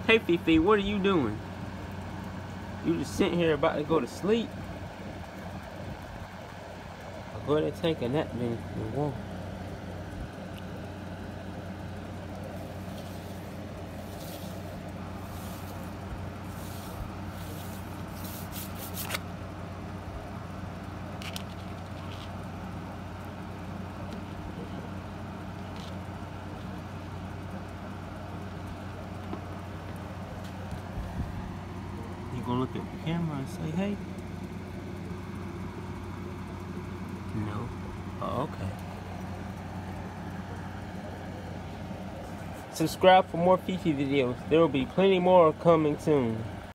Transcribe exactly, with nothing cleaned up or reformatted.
Hey Feefee, what are you doing? You just sitting here about to go to sleep? I'll go ahead and take a nap then if you want. You gonna look at the camera and say hey? No. Oh, okay. Subscribe for more Feefee videos. There will be plenty more coming soon.